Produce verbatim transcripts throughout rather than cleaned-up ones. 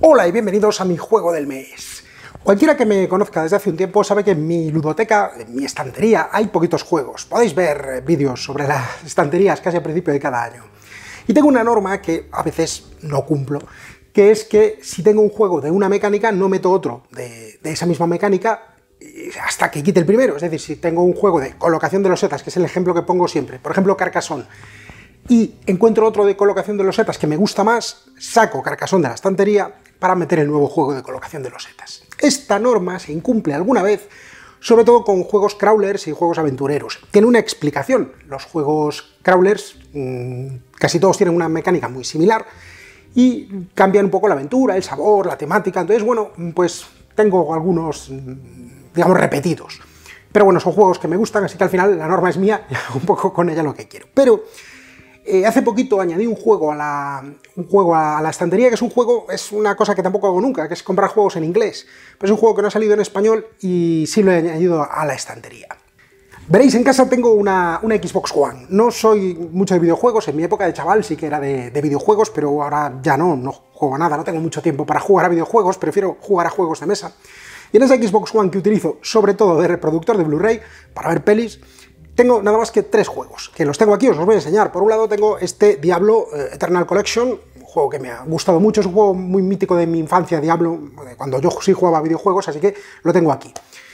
Hola y bienvenidos a mi juego del mes. Cualquiera que me conozca desde hace un tiempo sabe que en mi ludoteca, en mi estantería, hay poquitos juegos. Podéis ver vídeos sobre las estanterías casi al principio de cada año. Y tengo una norma que a veces no cumplo, que es que si tengo un juego de una mecánica, no meto otro de, de esa misma mecánica hasta que quite el primero. Es decir, si tengo un juego de colocación de losetas, que es el ejemplo que pongo siempre, por ejemplo Carcassonne, y encuentro otro de colocación de losetas que me gusta más, saco Carcassonne de la estantería para meter el nuevo juego de colocación de losetas. Esta norma se incumple alguna vez, sobre todo con juegos crawlers y juegos aventureros. Tiene una explicación. Los juegos crawlers mmm, casi todos tienen una mecánica muy similar y cambian un poco la aventura, el sabor, la temática. Entonces, bueno, pues tengo algunos, digamos, repetidos. Pero bueno, son juegos que me gustan, así que al final la norma es mía y hago un poco con ella lo que quiero. Pero Eh, hace poquito añadí un juego, a la, un juego a la estantería, que es un juego, es una cosa que tampoco hago nunca, que es comprar juegos en inglés. Pero es un juego que no ha salido en español y sí lo he añadido a la estantería. Veréis, en casa tengo una, una Xbox One. No soy mucho de videojuegos, en mi época de chaval sí que era de, de videojuegos, pero ahora ya no, no juego a nada, no tengo mucho tiempo para jugar a videojuegos, prefiero jugar a juegos de mesa. Y en esa Xbox One que utilizo, sobre todo de reproductor de Blu-ray, para ver pelis, tengo nada más que tres juegos, que los tengo aquí, os los voy a enseñar. Por un lado tengo este Diablo eh, Eternal Collection, un juego que me ha gustado mucho, es un juego muy mítico de mi infancia, Diablo, cuando yo sí jugaba a videojuegos, así que lo tengo aquí.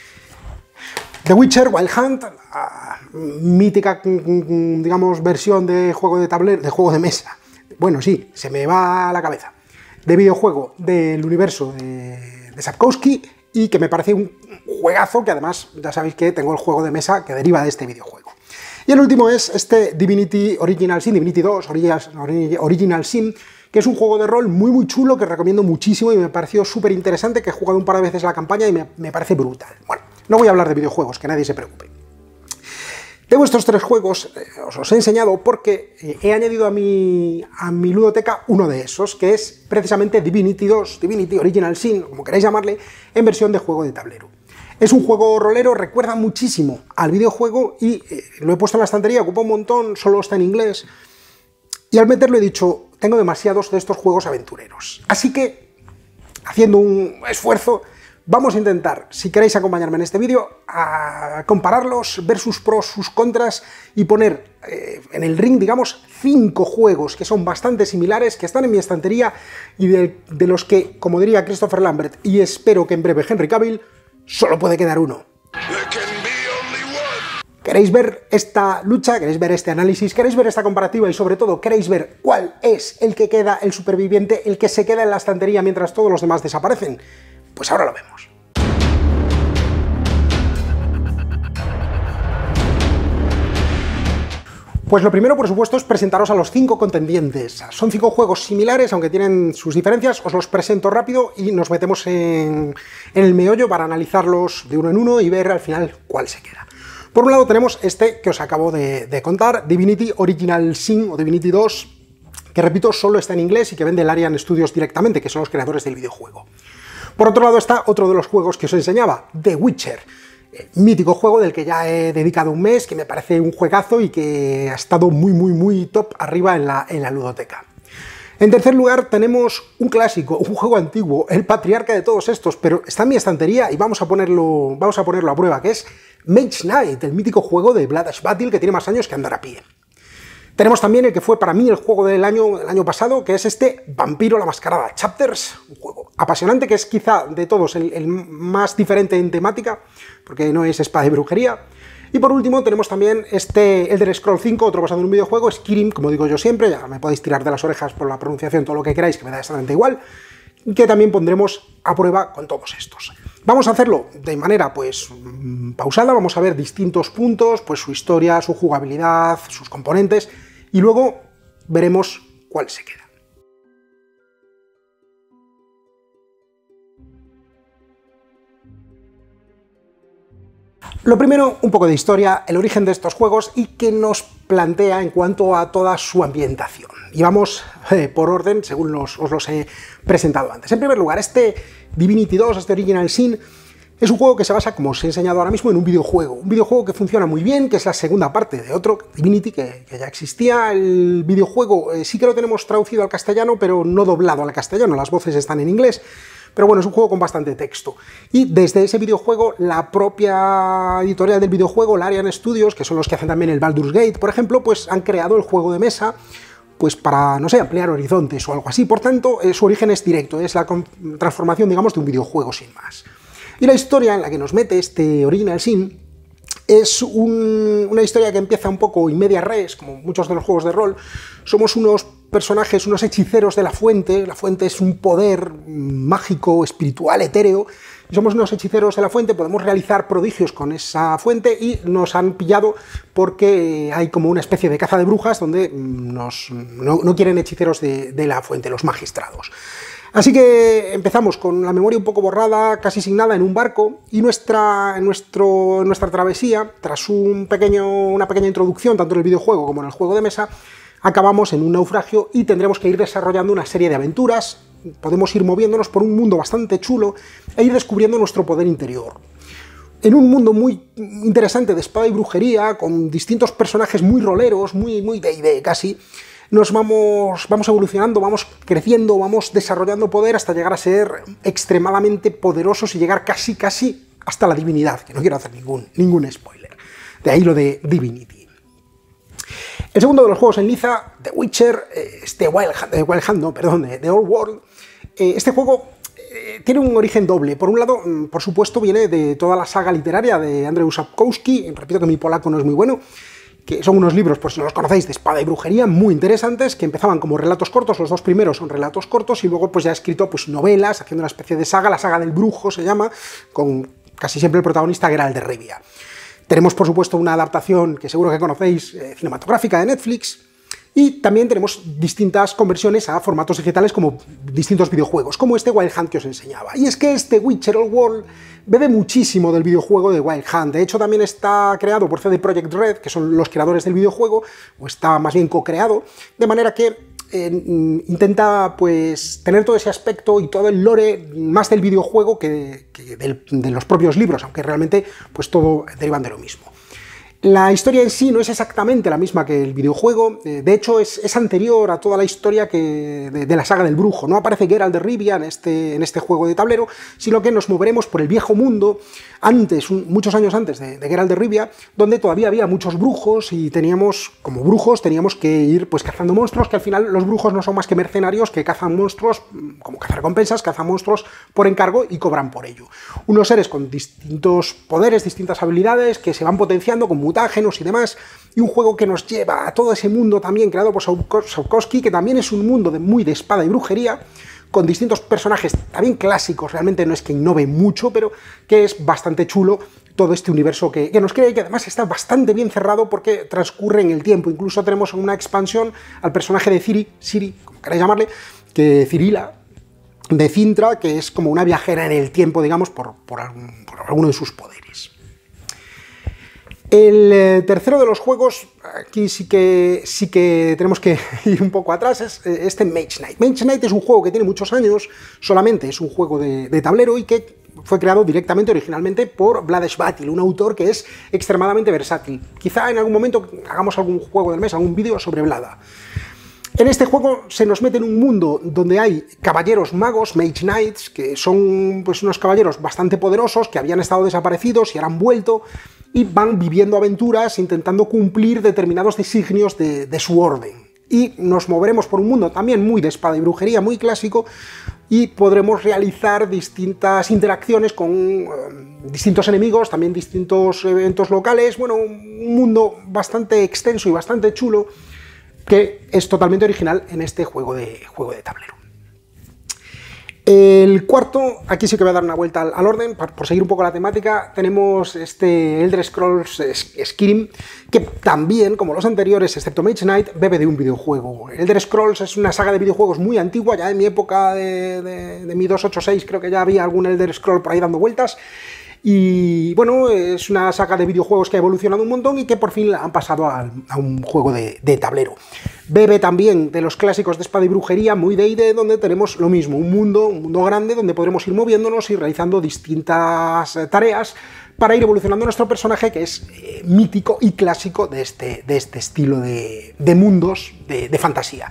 The Witcher Wild Hunt, la mítica, digamos, versión de juego de tablero, de juego de mesa. Bueno, sí, se me va a la cabeza. De videojuego del universo de, de Sapkowski, y que me parece un juegazo, que además ya sabéis que tengo el juego de mesa que deriva de este videojuego. Y el último es este Divinity Original Sin, Divinity dos Original Sin, que es un juego de rol muy muy chulo que recomiendo muchísimo y me pareció súper interesante, que he jugado un par de veces la campaña y me, me parece brutal. Bueno, no voy a hablar de videojuegos, que nadie se preocupe. Tengo estos tres juegos, eh, os los he enseñado porque eh, he añadido a mi, a mi ludoteca uno de esos, que es precisamente Divinity dos, Divinity Original Sin, como queráis llamarle, en versión de juego de tablero. Es un juego rolero, recuerda muchísimo al videojuego y eh, lo he puesto en la estantería, ocupa un montón, solo está en inglés, y al meterlo he dicho, tengo demasiados de estos juegos aventureros. Así que, haciendo un esfuerzo, vamos a intentar, si queréis acompañarme en este vídeo, a compararlos, ver sus pros, sus contras y poner eh, en el ring, digamos, cinco juegos que son bastante similares, que están en mi estantería y de, de los que, como diría Christopher Lambert, y espero que en breve Henry Cavill, solo puede quedar uno. ¿Queréis ver esta lucha? ¿Queréis ver este análisis? ¿Queréis ver esta comparativa? Y sobre todo, ¿queréis ver cuál es el que queda, el superviviente, el que se queda en la estantería mientras todos los demás desaparecen? Pues ahora lo vemos. Pues lo primero, por supuesto, es presentaros a los cinco contendientes. Son cinco juegos similares, aunque tienen sus diferencias. Os los presento rápido y nos metemos en, en el meollo para analizarlos de uno en uno y ver al final cuál se queda. Por un lado tenemos este que os acabo de, de contar, Divinity Original Sin o Divinity dos, que repito, solo está en inglés y que vende el Larian Studios directamente, que son los creadores del videojuego. Por otro lado está otro de los juegos que os enseñaba, The Witcher, el mítico juego del que ya he dedicado un mes, que me parece un juegazo y que ha estado muy muy muy top arriba en la, en la ludoteca. En tercer lugar tenemos un clásico, un juego antiguo, el patriarca de todos estos, pero está en mi estantería y vamos a ponerlo, vamos a ponerlo a prueba, que es Mage Knight, el mítico juego de Blood Ash Battle que tiene más años que andar a pie. Tenemos también el que fue para mí el juego del año, el año pasado, que es este Vampiro la Mascarada Chapters, un juego apasionante que es quizá de todos el, el más diferente en temática, porque no es espada y brujería. Y por último tenemos también este Elder Scrolls cinco, otro basado en un videojuego, Skyrim, como digo yo siempre, ya me podéis tirar de las orejas por la pronunciación, todo lo que queráis, que me da exactamente igual, que también pondremos a prueba con todos estos. Vamos a hacerlo de manera pues pausada, vamos a ver distintos puntos, pues su historia, su jugabilidad, sus componentes, y luego veremos cuál se queda. Lo primero, un poco de historia, el origen de estos juegos y qué nos plantea en cuanto a toda su ambientación. Y vamos eh, por orden, según los, os los he presentado antes. En primer lugar, este Divinity dos, este Original Sin, Es un juego que se basa, como os he enseñado ahora mismo, en un videojuego. Un videojuego que funciona muy bien, que es la segunda parte de otro, Divinity, que, que ya existía. El videojuego eh, sí que lo tenemos traducido al castellano, pero no doblado al castellano, las voces están en inglés. Pero bueno, es un juego con bastante texto. Y desde ese videojuego, la propia editorial del videojuego, Larian Studios, que son los que hacen también el Baldur's Gate, por ejemplo, pues han creado el juego de mesa pues para, no sé, ampliar horizontes o algo así. Por tanto, eh, su origen es directo, es la transformación, digamos, de un videojuego sin más. Y la historia en la que nos mete este Original Sin es un, una historia que empieza un poco in media res, como muchos de los juegos de rol. Somos unos personajes, unos hechiceros de la fuente. La fuente es un poder mágico, espiritual, etéreo. Y somos unos hechiceros de la fuente, podemos realizar prodigios con esa fuente y nos han pillado porque hay como una especie de caza de brujas donde nos, no, no quieren hechiceros de, de la fuente, los magistrados. Así que empezamos con la memoria un poco borrada, casi sin nada, en un barco, y nuestra, nuestro, nuestra travesía, tras un pequeño, una pequeña introducción, tanto en el videojuego como en el juego de mesa, acabamos en un naufragio y tendremos que ir desarrollando una serie de aventuras. Podemos ir moviéndonos por un mundo bastante chulo e ir descubriendo nuestro poder interior. En un mundo muy interesante de espada y brujería, con distintos personajes muy roleros, muy, muy D and D casi, nos vamos, vamos evolucionando, vamos creciendo, vamos desarrollando poder hasta llegar a ser extremadamente poderosos y llegar casi, casi hasta la divinidad, que no quiero hacer ningún, ningún spoiler. De ahí lo de Divinity. El segundo de los juegos en liza, The Witcher, este Wild Hunt, eh, Wild Hunt no, perdón, de The Old World. Eh, este juego eh, tiene un origen doble. Por un lado, por supuesto, viene de toda la saga literaria de Andrzej Sapkowski. Repito que mi polaco no es muy bueno, que son unos libros, por si no los conocéis, de espada y brujería, muy interesantes, que empezaban como relatos cortos. Los dos primeros son relatos cortos y luego pues ya ha escrito pues novelas, haciendo una especie de saga, la saga del brujo se llama, con casi siempre el protagonista Geralt de Rivia. Tenemos, por supuesto, una adaptación que seguro que conocéis, eh, cinematográfica de Netflix, y también tenemos distintas conversiones a formatos digitales como distintos videojuegos, como este Wild Hunt que os enseñaba. Y es que este Witcher Old World bebe muchísimo del videojuego de Wild Hunt. De hecho, también está creado por C D Projekt Red, que son los creadores del videojuego, o está más bien co-creado, de manera que eh, intenta pues tener todo ese aspecto y todo el lore más del videojuego que, que del, de los propios libros, aunque realmente pues todo derivan de lo mismo. La historia en sí no es exactamente la misma que el videojuego, de hecho es, es anterior a toda la historia que, de, de la saga del brujo. No aparece Geralt de Rivia en este, en este juego de tablero, sino que nos moveremos por el viejo mundo, antes, un, muchos años antes de, de Geralt de Rivia, donde todavía había muchos brujos y teníamos, como brujos, teníamos que ir pues cazando monstruos, que al final los brujos no son más que mercenarios que cazan monstruos, como cazarrecompensas, cazan monstruos por encargo y cobran por ello. Unos seres con distintos poderes, distintas habilidades, que se van potenciando con mutágenos y demás, y un juego que nos lleva a todo ese mundo también creado por Sapkowski, que también es un mundo de, muy de espada y brujería, con distintos personajes también clásicos. Realmente no es que innove mucho, pero que es bastante chulo todo este universo que, que nos crea y que además está bastante bien cerrado porque transcurre en el tiempo. Incluso tenemos una expansión al personaje de Ciri, Ciri, como queráis llamarle, que Cirila, de Cintra, que es como una viajera en el tiempo, digamos, por, por, algún, por alguno de sus poderes. El eh, tercero de los juegos, aquí sí que, sí que tenemos que ir un poco atrás, es eh, este Mage Knight. Mage Knight es un juego que tiene muchos años, solamente es un juego de, de tablero y que fue creado directamente, originalmente, por Vladesh Batil, un autor que es extremadamente versátil. Quizá en algún momento hagamos algún juego del mes, algún vídeo sobre Vlada. En este juego se nos mete en un mundo donde hay caballeros magos, Mage Knights, que son pues, unos caballeros bastante poderosos, que habían estado desaparecidos y ahora han vuelto, y van viviendo aventuras intentando cumplir determinados designios de, de su orden. Y nos moveremos por un mundo también muy de espada y brujería, muy clásico, y podremos realizar distintas interacciones con eh, distintos enemigos, también distintos eventos locales. Bueno, un mundo bastante extenso y bastante chulo, que es totalmente original en este juego de, juego de tablero. El cuarto, aquí sí que voy a dar una vuelta al, al orden, por, por seguir un poco la temática. Tenemos este Elder Scrolls Skyrim, que también, como los anteriores, excepto Mage Knight, bebe de un videojuego. Elder Scrolls es una saga de videojuegos muy antigua, ya en mi época de, de, de mi dos ochenta y seis creo que ya había algún Elder Scroll por ahí dando vueltas, Y bueno, es una saga de videojuegos que ha evolucionado un montón y que por fin han pasado a, a un juego de, de tablero. Bebe también de los clásicos de espada y brujería, muy de I D, donde tenemos lo mismo, un mundo, un mundo grande donde podremos ir moviéndonos y realizando distintas tareas para ir evolucionando nuestro personaje, que es eh, mítico y clásico de este, de este estilo de, de mundos de, de fantasía.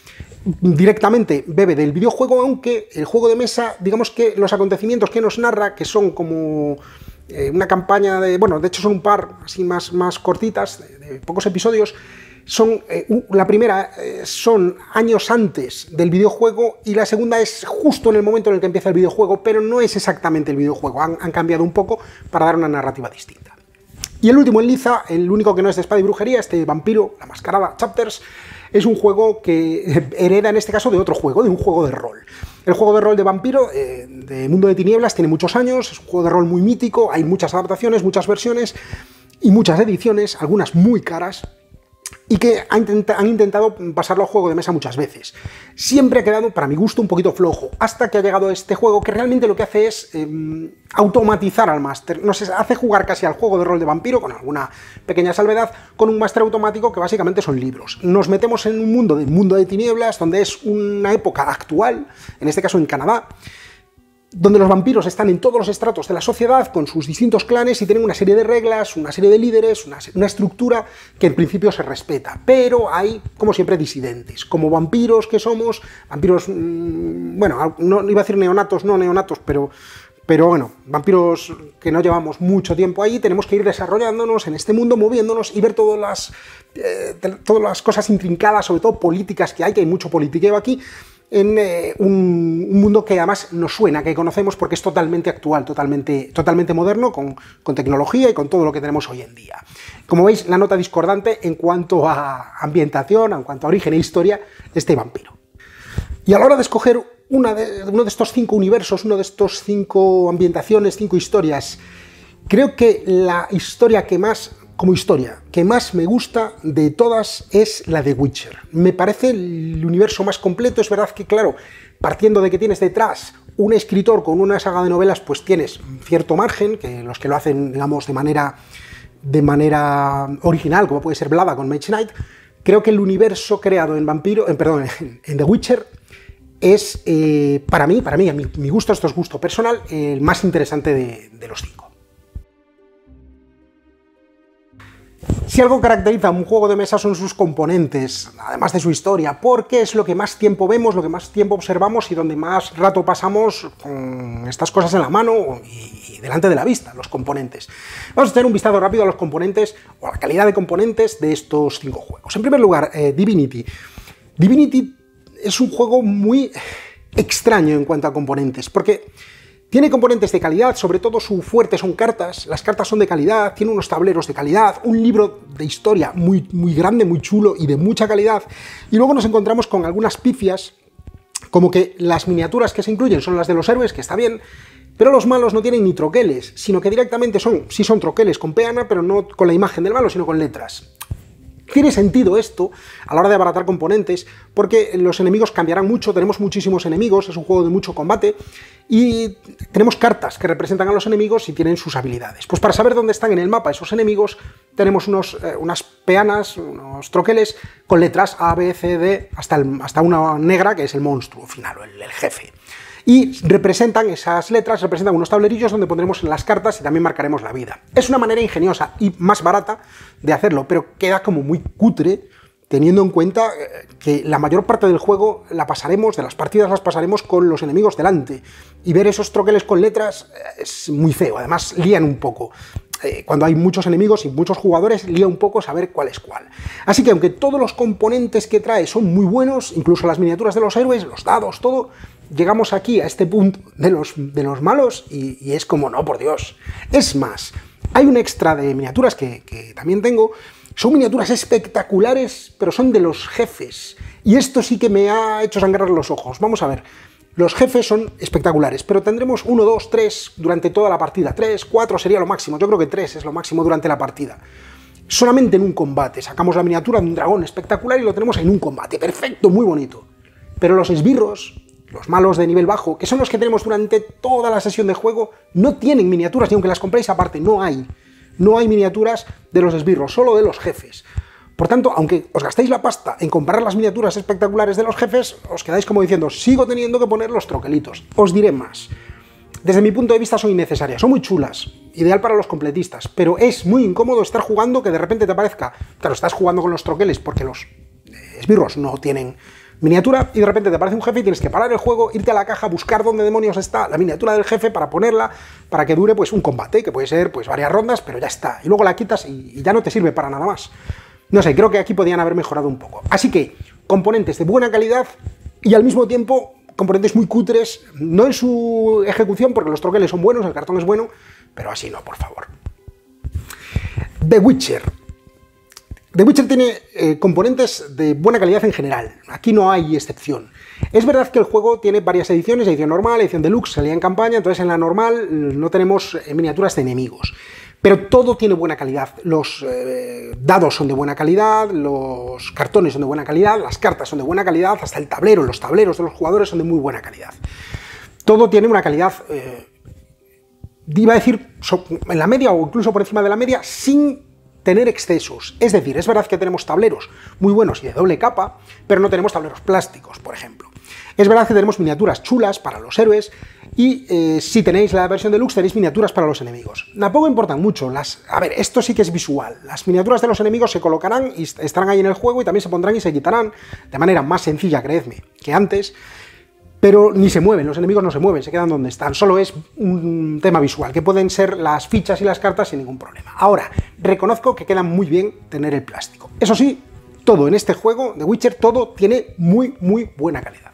Directamente bebe del videojuego, aunque el juego de mesa, digamos que los acontecimientos que nos narra, que son como eh, una campaña de, bueno, de hecho son un par así más, más cortitas, de, de pocos episodios, son, eh, la primera eh, son años antes del videojuego y la segunda es justo en el momento en el que empieza el videojuego, pero no es exactamente el videojuego, han, han cambiado un poco para dar una narrativa distinta. Y el último en liza, el único que no es de espada y brujería, este Vampiro, la Mascarada, Chapters, es un juego que hereda en este caso de otro juego, de un juego de rol. El juego de rol de Vampiro, eh, de Mundo de Tinieblas, tiene muchos años, es un juego de rol muy mítico, hay muchas adaptaciones, muchas versiones y muchas ediciones, algunas muy caras, y que han intentado, han intentado pasarlo a juego de mesa muchas veces. Siempre ha quedado, para mi gusto, un poquito flojo, hasta que ha llegado este juego que realmente lo que hace es eh, automatizar al máster. Nos hace jugar casi al juego de rol de Vampiro, con alguna pequeña salvedad, con un máster automático que básicamente son libros. Nos metemos en un mundo de mundo de tinieblas, donde es una época actual, en este caso en Canadá, donde los vampiros están en todos los estratos de la sociedad, con sus distintos clanes, y tienen una serie de reglas, una serie de líderes, una, una estructura que en principio se respeta. Pero hay, como siempre, disidentes. Como vampiros que somos, vampiros, mmm, bueno, no iba a decir neonatos, no neonatos, pero... Pero bueno, vampiros que no llevamos mucho tiempo ahí, tenemos que ir desarrollándonos en este mundo, moviéndonos y ver todas las, eh, todas las cosas intrincadas, sobre todo políticas que hay, que hay mucho politiqueo aquí, en eh, un, un mundo que además nos suena, que conocemos porque es totalmente actual, totalmente, totalmente moderno, con, con tecnología y con todo lo que tenemos hoy en día. Como veis, la nota discordante en cuanto a ambientación, en cuanto a origen e historia de este Vampiro. Y a la hora de escoger una de, uno de estos cinco universos, uno de estos cinco ambientaciones, cinco historias, creo que la historia que más, como historia, que más me gusta de todas es la de Witcher. Me parece el universo más completo. Es verdad que, claro, partiendo de que tienes detrás un escritor con una saga de novelas, pues tienes cierto margen, que los que lo hacen, digamos, de manera, de manera original, como puede ser Blada con Mage Knight. Creo que el universo creado en Vampiro, en, perdón, en, en The Witcher, es, eh, para mí, para mí, a mi, mi gusto, esto es gusto personal, el más interesante de, de los cinco. Si algo caracteriza a un juego de mesa son sus componentes, además de su historia, porque es lo que más tiempo vemos, lo que más tiempo observamos y donde más rato pasamos con estas cosas en la mano y delante de la vista, los componentes. Vamos a echar un vistazo rápido a los componentes, o a la calidad de componentes de estos cinco juegos. En primer lugar, eh, Divinity. Divinity es un juego muy extraño en cuanto a componentes, porque tiene componentes de calidad, sobre todo su fuerte son cartas, las cartas son de calidad, tiene unos tableros de calidad, un libro de historia muy, muy grande, muy chulo y de mucha calidad, y luego nos encontramos con algunas pifias, como que las miniaturas que se incluyen son las de los héroes, que está bien, pero los malos no tienen ni troqueles, sino que directamente son, sí son troqueles con peana, pero no con la imagen del malo, sino con letras. Tiene sentido esto a la hora de abaratar componentes, porque los enemigos cambiarán mucho, tenemos muchísimos enemigos, es un juego de mucho combate, y tenemos cartas que representan a los enemigos y tienen sus habilidades. Pues para saber dónde están en el mapa esos enemigos, tenemos unos, eh, unas peanas, unos troqueles con letras A, B, C, D, hasta, el, hasta una negra que es el monstruo final, o el, el jefe. Y representan, esas letras representan unos tablerillos donde pondremos las cartas y también marcaremos la vida. Es una manera ingeniosa y más barata de hacerlo, pero queda como muy cutre, teniendo en cuenta que la mayor parte del juego la pasaremos, de las partidas las pasaremos con los enemigos delante. Y ver esos troqueles con letras es muy feo, además lían un poco. Cuando hay muchos enemigos y muchos jugadores, lía un poco saber cuál es cuál. Así que aunque todos los componentes que trae son muy buenos, incluso las miniaturas de los héroes, los dados, todo, llegamos aquí a este punto de los, de los malos y, y es como, no, por Dios. Es más, hay un extra de miniaturas que, que también tengo, son miniaturas espectaculares, pero son de los jefes. Y esto sí que me ha hecho sangrar los ojos. Vamos a ver. Los jefes son espectaculares, pero tendremos uno, dos, tres durante toda la partida. tres, cuatro sería lo máximo. Yo creo que tres es lo máximo durante la partida. Solamente en un combate. Sacamos la miniatura de un dragón espectacular y lo tenemos en un combate. Perfecto, muy bonito. Pero los esbirros, los malos de nivel bajo, que son los que tenemos durante toda la sesión de juego, no tienen miniaturas, y aunque las compréis aparte, no hay. No hay miniaturas de los esbirros, solo de los jefes. Por tanto, aunque os gastéis la pasta en comprar las miniaturas espectaculares de los jefes, os quedáis como diciendo, sigo teniendo que poner los troquelitos. Os diré más. Desde mi punto de vista son innecesarias, son muy chulas, ideal para los completistas, pero es muy incómodo estar jugando que de repente te aparezca, claro, estás jugando con los troqueles porque los esbirros no tienen miniatura y de repente te aparece un jefe y tienes que parar el juego, irte a la caja, buscar dónde demonios está la miniatura del jefe para ponerla, para que dure pues un combate, que puede ser pues varias rondas, pero ya está, y luego la quitas y, y ya no te sirve para nada más. No sé, creo que aquí podían haber mejorado un poco. Así que, componentes de buena calidad y al mismo tiempo componentes muy cutres, no en su ejecución, porque los troqueles son buenos, el cartón es bueno, pero así no, por favor. The Witcher. The Witcher tiene eh, componentes de buena calidad en general, aquí no hay excepción. Es verdad que el juego tiene varias ediciones, edición normal, edición deluxe, salía en campaña, entonces en la normal no tenemos eh, miniaturas de enemigos. Pero todo tiene buena calidad, los eh, dados son de buena calidad, los cartones son de buena calidad, las cartas son de buena calidad, hasta el tablero, los tableros de los jugadores son de muy buena calidad. Todo tiene una calidad, eh, iba a decir, en la media o incluso por encima de la media, sin tener excesos. Es decir, es verdad que tenemos tableros muy buenos y de doble capa, pero no tenemos tableros plásticos, por ejemplo. Es verdad que tenemos miniaturas chulas para los héroes y eh, si tenéis la versión deluxe tenéis miniaturas para los enemigos. Tampoco importan mucho. Las, a ver, esto sí que es visual. Las miniaturas de los enemigos se colocarán y estarán ahí en el juego y también se pondrán y se quitarán de manera más sencilla, creedme, que antes, pero ni se mueven, los enemigos no se mueven, se quedan donde están. Solo es un tema visual, que pueden ser las fichas y las cartas sin ningún problema. Ahora, reconozco que queda muy bien tener el plástico. Eso sí, todo en este juego de Witcher, todo tiene muy, muy buena calidad.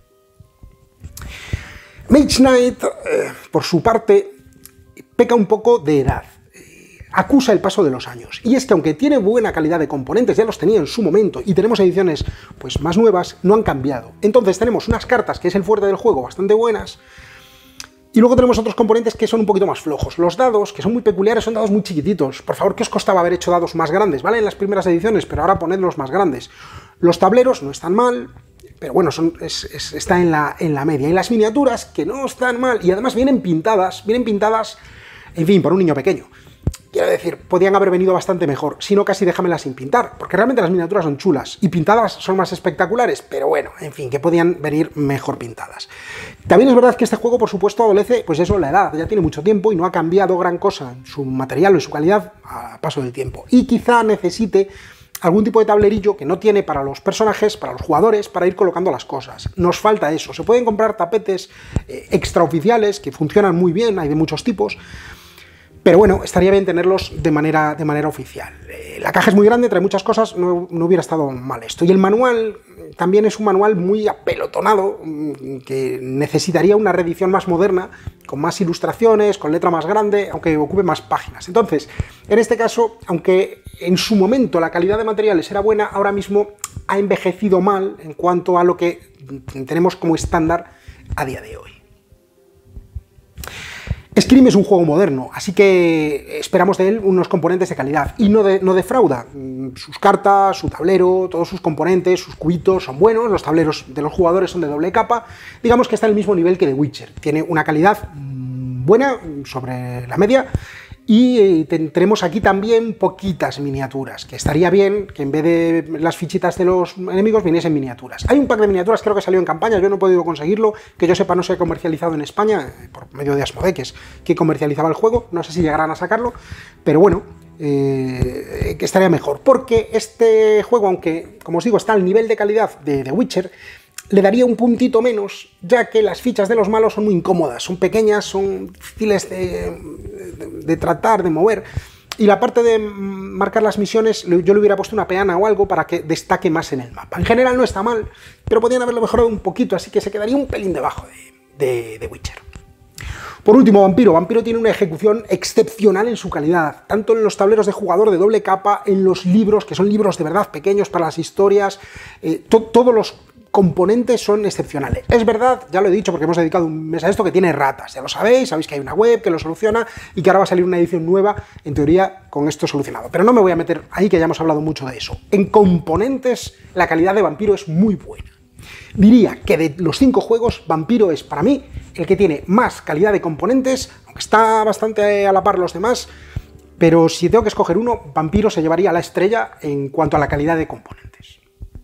Mage Knight, eh, por su parte, peca un poco de edad, eh, acusa el paso de los años, y es que aunque tiene buena calidad de componentes, ya los tenía en su momento, y tenemos ediciones pues, más nuevas, no han cambiado. Entonces tenemos unas cartas, que es el fuerte del juego, bastante buenas, y luego tenemos otros componentes que son un poquito más flojos. Los dados, que son muy peculiares, son dados muy chiquititos. Por favor, ¿qué os costaba haber hecho dados más grandes? ¿Vale? En las primeras ediciones, pero ahora ponedlos más grandes. Los tableros no están mal, pero bueno, son, es, es, está en la, en la media. Y las miniaturas, que no están mal, y además vienen pintadas, vienen pintadas, en fin, por un niño pequeño. Quiero decir, podían haber venido bastante mejor, si no casi déjamelas sin pintar, porque realmente las miniaturas son chulas, y pintadas son más espectaculares, pero bueno, en fin, que podían venir mejor pintadas. También es verdad que este juego, por supuesto, adolece, pues eso, la edad, ya tiene mucho tiempo y no ha cambiado gran cosa en su material o en su calidad a paso del tiempo. Y quizá necesite algún tipo de tablerillo que no tiene para los personajes, para los jugadores, para ir colocando las cosas. Nos falta eso. Se pueden comprar tapetes eh, extraoficiales que funcionan muy bien, hay de muchos tipos, pero bueno, estaría bien tenerlos de manera, de manera oficial. Eh, la caja es muy grande, trae muchas cosas, no, no hubiera estado mal esto. Y el manual también es un manual muy apelotonado, que necesitaría una reedición más moderna, con más ilustraciones, con letra más grande, aunque ocupe más páginas. Entonces, en este caso, aunque en su momento la calidad de materiales era buena, ahora mismo ha envejecido mal en cuanto a lo que tenemos como estándar a día de hoy. Skyrim es un juego moderno, así que esperamos de él unos componentes de calidad, y no, de, no defrauda. Sus cartas, su tablero, todos sus componentes, sus cubitos son buenos, los tableros de los jugadores son de doble capa, digamos que está al mismo nivel que The Witcher, tiene una calidad buena, sobre la media, y tenemos aquí también poquitas miniaturas, que estaría bien que en vez de las fichitas de los enemigos viniesen miniaturas. Hay un pack de miniaturas, creo que salió en campaña, yo no he podido conseguirlo, que yo sepa no se ha comercializado en España, por medio de Asmodee, que es que comercializaba el juego, no sé si llegarán a sacarlo, pero bueno, eh, que estaría mejor, porque este juego, aunque, como os digo, está al nivel de calidad de The Witcher, le daría un puntito menos, ya que las fichas de los malos son muy incómodas, son pequeñas, son difíciles de, de, de tratar, de mover, y la parte de marcar las misiones, yo le hubiera puesto una peana o algo para que destaque más en el mapa. En general no está mal, pero podrían haberlo mejorado un poquito, así que se quedaría un pelín debajo de, de, de Witcher. Por último, Vampiro. Vampiro tiene una ejecución excepcional en su calidad, tanto en los tableros de jugador de doble capa, en los libros, que son libros de verdad pequeños para las historias, eh, to todos los componentes son excepcionales. Es verdad, ya lo he dicho porque hemos dedicado un mes a esto, que tiene ratas, ya lo sabéis, sabéis que hay una web que lo soluciona y que ahora va a salir una edición nueva, en teoría, con esto solucionado. Pero no me voy a meter ahí, que ya hemos hablado mucho de eso. En componentes, la calidad de Vampiro es muy buena, Diría que de los cinco juegos, Vampiro es para mí el que tiene más calidad de componentes, aunque está bastante a la par los demás, pero si tengo que escoger uno, Vampiro se llevaría la estrella en cuanto a la calidad de componentes.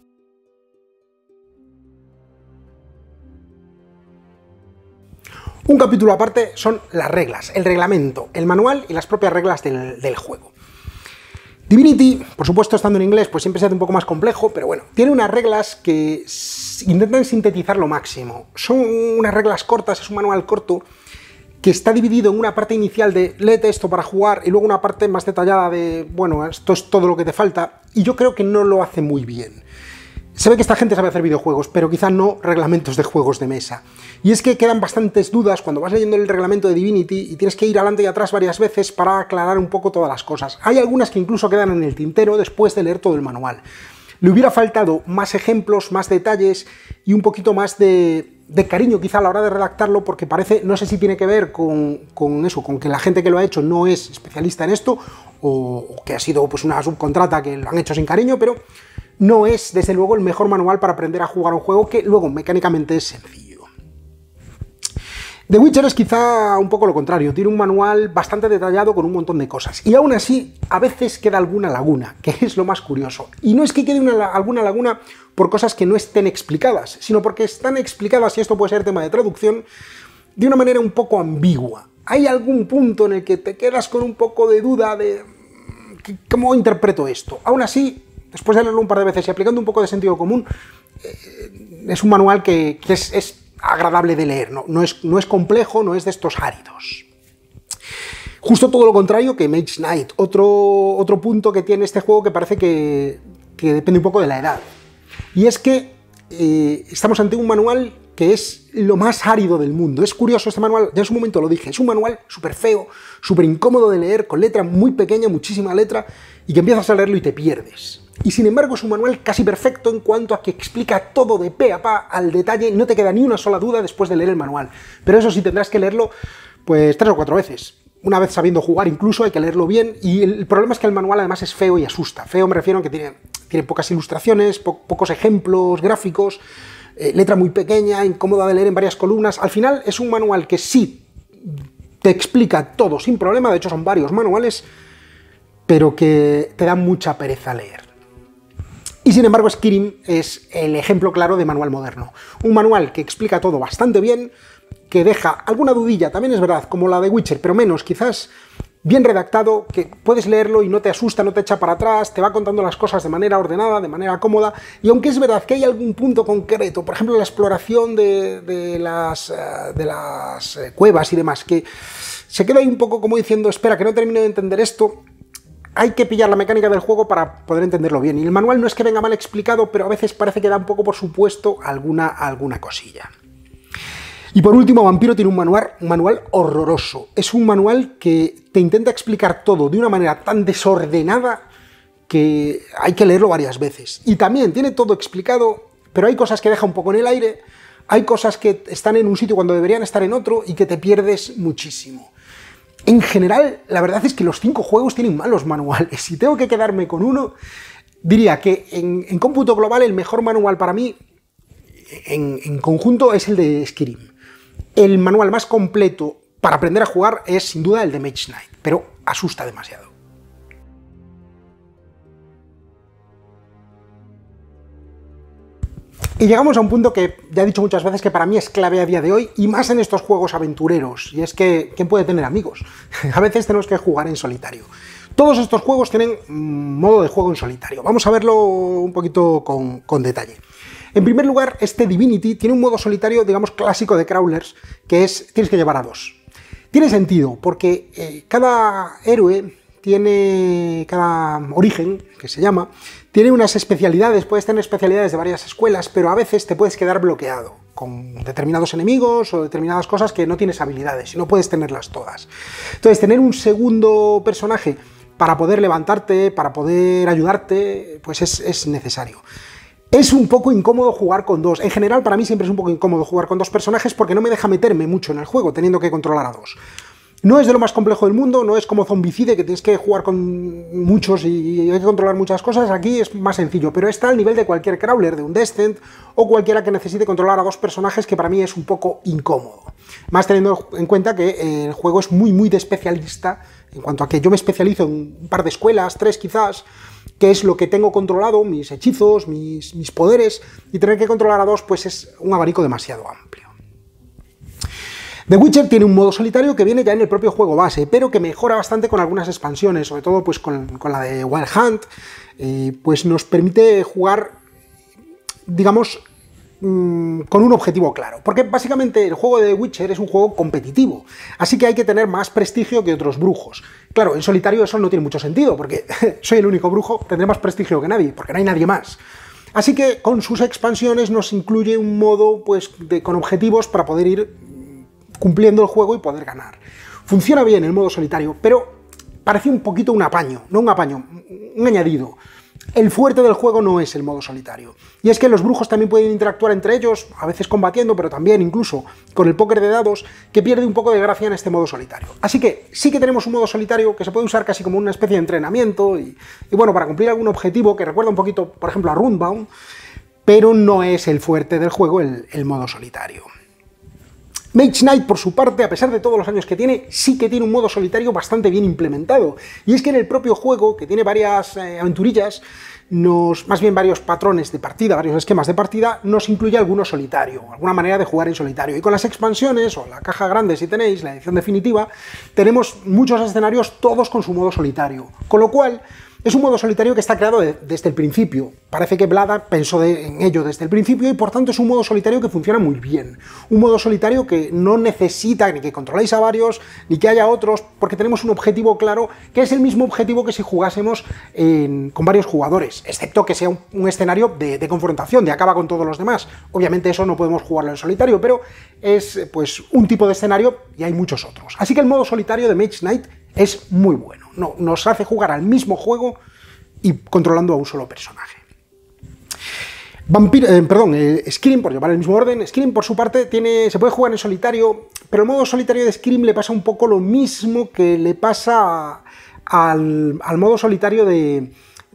Un capítulo aparte son las reglas, el reglamento, el manual y las propias reglas del, del juego. Divinity, por supuesto, estando en inglés, pues siempre se hace un poco más complejo, pero bueno, tiene unas reglas que intentan sintetizar lo máximo. Son unas reglas cortas, es un manual corto, que está dividido en una parte inicial de léete esto para jugar y luego una parte más detallada de, bueno, esto es todo lo que te falta, y yo creo que no lo hace muy bien. Se ve que esta gente sabe hacer videojuegos, pero quizá no reglamentos de juegos de mesa. Y es que quedan bastantes dudas cuando vas leyendo el reglamento de Divinity y tienes que ir adelante y atrás varias veces para aclarar un poco todas las cosas. Hay algunas que incluso quedan en el tintero después de leer todo el manual. Le hubiera faltado más ejemplos, más detalles y un poquito más de, de cariño quizá a la hora de redactarlo, porque parece, no sé si tiene que ver con, con eso, con que la gente que lo ha hecho no es especialista en esto, o, o que ha sido pues una subcontrata que lo han hecho sin cariño, pero no es, desde luego, el mejor manual para aprender a jugar un juego que luego mecánicamente es sencillo. The Witcher es quizá un poco lo contrario, tiene un manual bastante detallado con un montón de cosas, y aún así a veces queda alguna laguna, que es lo más curioso. Y no es que quede una, alguna laguna por cosas que no estén explicadas, sino porque están explicadas, y esto puede ser tema de traducción, de una manera un poco ambigua. Hay algún punto en el que te quedas con un poco de duda de cómo interpreto esto. Aún así, después de leerlo un par de veces y aplicando un poco de sentido común, eh, es un manual que, que es, es agradable de leer, no, no, es, no es complejo, no es de estos áridos. Justo todo lo contrario que Mage Knight, otro, otro punto que tiene este juego que parece que, que depende un poco de la edad. Y es que eh, estamos ante un manual que es lo más árido del mundo. Es curioso este manual, ya en su momento lo dije, es un manual súper feo, súper incómodo de leer, con letra muy pequeña, muchísima letra, y que empiezas a leerlo y te pierdes. Y sin embargo es un manual casi perfecto en cuanto a que explica todo de pe a pa al detalle, no te queda ni una sola duda después de leer el manual. Pero eso sí, tendrás que leerlo pues tres o cuatro veces. Una vez sabiendo jugar incluso hay que leerlo bien, y el problema es que el manual además es feo y asusta. Feo me refiero a que tiene, tiene pocas ilustraciones, po pocos ejemplos gráficos, eh, letra muy pequeña, incómoda de leer en varias columnas. Al final es un manual que sí te explica todo sin problema, de hecho son varios manuales, pero que te da mucha pereza leer. Y sin embargo Skyrim es el ejemplo claro de manual moderno. Un manual que explica todo bastante bien, que deja alguna dudilla, también es verdad, como la de Witcher, pero menos, quizás bien redactado, que puedes leerlo y no te asusta, no te echa para atrás, te va contando las cosas de manera ordenada, de manera cómoda, y aunque es verdad que hay algún punto concreto, por ejemplo la exploración de, de las, de las cuevas y demás, que se queda ahí un poco como diciendo, espera, que no termino de entender esto, hay que pillar la mecánica del juego para poder entenderlo bien. Y el manual no es que venga mal explicado, pero a veces parece que da un poco por supuesto alguna, alguna cosilla. Y por último, Vampiro tiene un manual, un manual horroroso. Es un manual que te intenta explicar todo de una manera tan desordenada que hay que leerlo varias veces. Y también tiene todo explicado, pero hay cosas que deja un poco en el aire, hay cosas que están en un sitio cuando deberían estar en otro y que te pierdes muchísimo. En general, la verdad es que los cinco juegos tienen malos manuales. Si tengo que quedarme con uno, diría que en, en cómputo global el mejor manual para mí, en, en conjunto, es el de Skyrim. El manual más completo para aprender a jugar es sin duda el de Mage Knight, pero asusta demasiado. Y llegamos a un punto que ya he dicho muchas veces que para mí es clave a día de hoy, y más en estos juegos aventureros, y es que ¿quién puede tener amigos? A veces tenemos que jugar en solitario. Todos estos juegos tienen modo de juego en solitario. Vamos a verlo un poquito con, con detalle. En primer lugar, este Divinity tiene un modo solitario, digamos, clásico de crawlers, que es, tienes que llevar a dos. Tiene sentido, porque eh, cada héroe tiene, cada origen, que se llama, tiene unas especialidades, puedes tener especialidades de varias escuelas, pero a veces te puedes quedar bloqueado con determinados enemigos o determinadas cosas que no tienes habilidades y no puedes tenerlas todas. Entonces, tener un segundo personaje para poder levantarte, para poder ayudarte, pues es, es necesario. Es un poco incómodo jugar con dos. En general, para mí siempre es un poco incómodo jugar con dos personajes porque no me deja meterme mucho en el juego, teniendo que controlar a dos. No es de lo más complejo del mundo, no es como Zombicide, que tienes que jugar con muchos y hay que controlar muchas cosas. Aquí es más sencillo, pero está al nivel de cualquier crawler, de un Descent o cualquiera que necesite controlar a dos personajes, que para mí es un poco incómodo. Más teniendo en cuenta que el juego es muy, muy de especialista, en cuanto a que yo me especializo en un par de escuelas, tres quizás, que es lo que tengo controlado, mis hechizos, mis, mis poderes, y tener que controlar a dos pues es un abanico demasiado amplio. The Witcher tiene un modo solitario que viene ya en el propio juego base, pero que mejora bastante con algunas expansiones, sobre todo pues con, con la de Wild Hunt, eh, pues nos permite jugar, digamos, mmm, con un objetivo claro, porque básicamente el juego de The Witcher es un juego competitivo, así que hay que tener más prestigio que otros brujos. Claro, en solitario eso no tiene mucho sentido, porque soy el único brujo, tendré más prestigio que nadie, porque no hay nadie más. Así que con sus expansiones nos incluye un modo pues, de, con objetivos para poder ir cumpliendo el juego y poder ganar. Funciona bien el modo solitario, pero parece un poquito un apaño, no un apaño, un añadido. El fuerte del juego no es el modo solitario. Y es que los brujos también pueden interactuar entre ellos, a veces combatiendo, pero también incluso con el póker de dados, que pierde un poco de gracia en este modo solitario. Así que sí que tenemos un modo solitario que se puede usar casi como una especie de entrenamiento y, y bueno, para cumplir algún objetivo que recuerda un poquito, por ejemplo, a Runebound, pero no es el fuerte del juego el, el modo solitario. Mage Knight, por su parte, a pesar de todos los años que tiene, sí que tiene un modo solitario bastante bien implementado. Y es que en el propio juego, que tiene varias eh, aventurillas, nos, más bien varios patrones de partida, varios esquemas de partida, nos incluye alguno solitario, alguna manera de jugar en solitario. Y con las expansiones, o la caja grande si tenéis, la edición definitiva, tenemos muchos escenarios todos con su modo solitario. Con lo cual, es un modo solitario que está creado de, desde el principio. Parece que Vlada pensó de, en ello desde el principio y por tanto es un modo solitario que funciona muy bien. Un modo solitario que no necesita ni que controléis a varios, ni que haya otros, porque tenemos un objetivo claro, que es el mismo objetivo que si jugásemos en, con varios jugadores, excepto que sea un, un escenario de, de confrontación, de acaba con todos los demás. Obviamente eso no podemos jugarlo en solitario, pero es pues un tipo de escenario y hay muchos otros. Así que el modo solitario de Mage Knight es muy bueno. No, nos hace jugar al mismo juego y controlando a un solo personaje. Vampiro, eh, perdón, eh, Skyrim, por llevar el mismo orden, Skyrim por su parte tiene, se puede jugar en solitario, pero el modo solitario de Skyrim le pasa un poco lo mismo que le pasa al, al modo solitario de,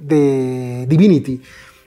de Divinity.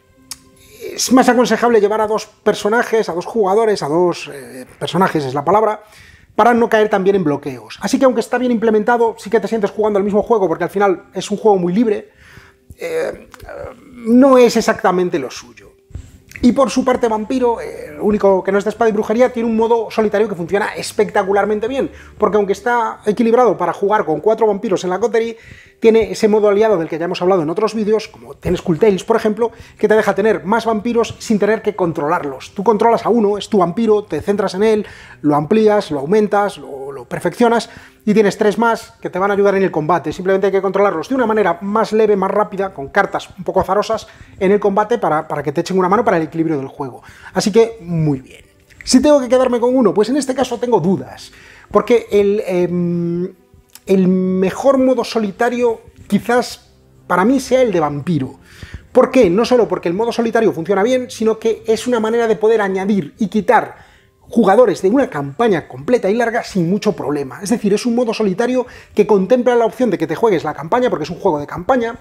Es más aconsejable llevar a dos personajes, a dos jugadores, a dos eh, personajes es la palabra, para no caer también en bloqueos. Así que aunque está bien implementado, sí que te sientes jugando al mismo juego, porque al final es un juego muy libre, eh, no es exactamente lo suyo. Y por su parte Vampiro, eh, el único que no es de espada y brujería, tiene un modo solitario que funciona espectacularmente bien, porque aunque está equilibrado para jugar con cuatro vampiros en la Coterie, tiene ese modo aliado del que ya hemos hablado en otros vídeos, como tienes Skull Tales, por ejemplo, que te deja tener más vampiros sin tener que controlarlos. Tú controlas a uno, es tu vampiro, te centras en él, lo amplías, lo aumentas, lo, lo perfeccionas, y tienes tres más que te van a ayudar en el combate. Simplemente hay que controlarlos de una manera más leve, más rápida, con cartas un poco azarosas en el combate para, para que te echen una mano para el equilibrio del juego. Así que, muy bien. Si tengo que quedarme con uno, pues en este caso tengo dudas, porque el, eh, el mejor modo solitario quizás para mí sea el de Vampiro. ¿Por qué? No solo porque el modo solitario funciona bien, sino que es una manera de poder añadir y quitar jugadores de una campaña completa y larga sin mucho problema. Es decir, es un modo solitario que contempla la opción de que te juegues la campaña, porque es un juego de campaña,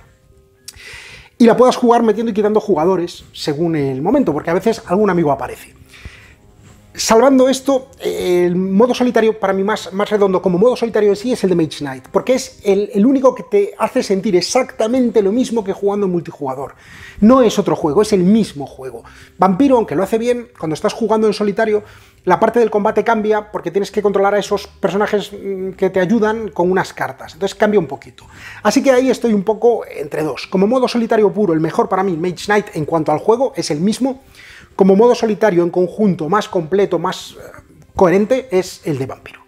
y la puedas jugar metiendo y quitando jugadores según el momento, porque a veces algún amigo aparece. Salvando esto, el modo solitario para mí más, más redondo como modo solitario en sí es el de Mage Knight, porque es el, el único que te hace sentir exactamente lo mismo que jugando en multijugador. No es otro juego, es el mismo juego. Vampiro, aunque lo hace bien, cuando estás jugando en solitario, la parte del combate cambia porque tienes que controlar a esos personajes que te ayudan con unas cartas, entonces cambia un poquito. Así que ahí estoy un poco entre dos. Como modo solitario puro, el mejor para mí, Mage Knight, en cuanto al juego, es el mismo. Como modo solitario en conjunto más completo, más uh, coherente, es el de Vampiro.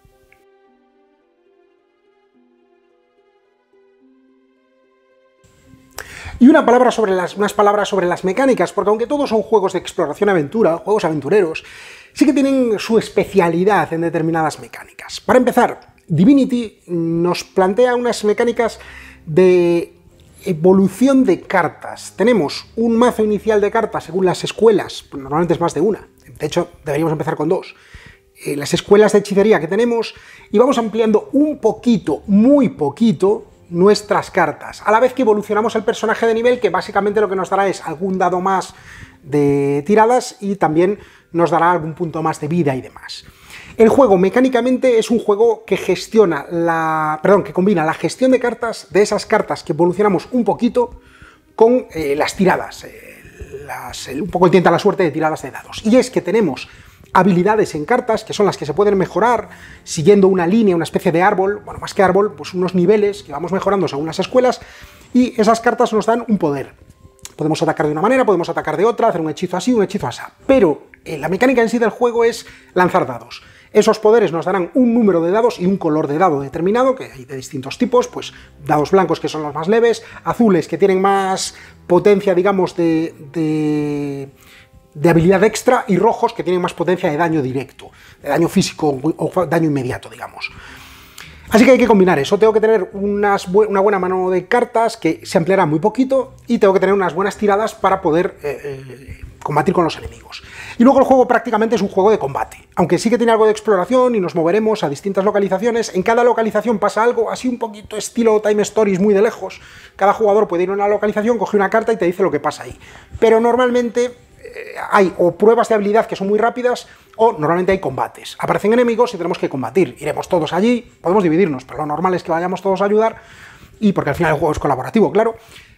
Y una palabra sobre las, unas palabras sobre las mecánicas, porque aunque todos son juegos de exploración-aventura, juegos aventureros, sí que tienen su especialidad en determinadas mecánicas. Para empezar, Divinity nos plantea unas mecánicas de evolución de cartas. Tenemos un mazo inicial de cartas según las escuelas, normalmente es más de una, de hecho deberíamos empezar con dos, eh, las escuelas de hechicería que tenemos y vamos ampliando un poquito, muy poquito, nuestras cartas, a la vez que evolucionamos el personaje de nivel, que básicamente lo que nos dará es algún dado más de tiradas y también nos dará algún punto más de vida y demás. El juego mecánicamente es un juego que gestiona la, perdón, que combina la gestión de cartas, de esas cartas que evolucionamos un poquito, con eh, las tiradas, eh, las, el, un poco el tienta la suerte de tiradas de dados. Y es que tenemos habilidades en cartas, que son las que se pueden mejorar siguiendo una línea, una especie de árbol, bueno, más que árbol, pues unos niveles que vamos mejorando según las escuelas, y esas cartas nos dan un poder. Podemos atacar de una manera, podemos atacar de otra, hacer un hechizo así, un hechizo así, pero eh, la mecánica en sí del juego es lanzar dados. Esos poderes nos darán un número de dados y un color de dado determinado, que hay de distintos tipos, pues dados blancos que son los más leves, azules que tienen más potencia, digamos, de... de de habilidad extra, y rojos que tienen más potencia de daño directo, de daño físico o daño inmediato, digamos. Así que hay que combinar eso, tengo que tener unas bu una buena mano de cartas que se ampliará muy poquito y tengo que tener unas buenas tiradas para poder eh, eh, combatir con los enemigos. Y luego el juego prácticamente es un juego de combate, aunque sí que tiene algo de exploración y nos moveremos a distintas localizaciones. En cada localización pasa algo así un poquito estilo Time Stories, muy de lejos. Cada jugador puede ir a una localización, coge una carta y te dice lo que pasa ahí, pero normalmente hay o pruebas de habilidad que son muy rápidas o normalmente hay combates. Aparecen enemigos y tenemos que combatir. Iremos todos allí, podemos dividirnos, pero lo normal es que vayamos todos a ayudar, y porque al final el juego es colaborativo, claro,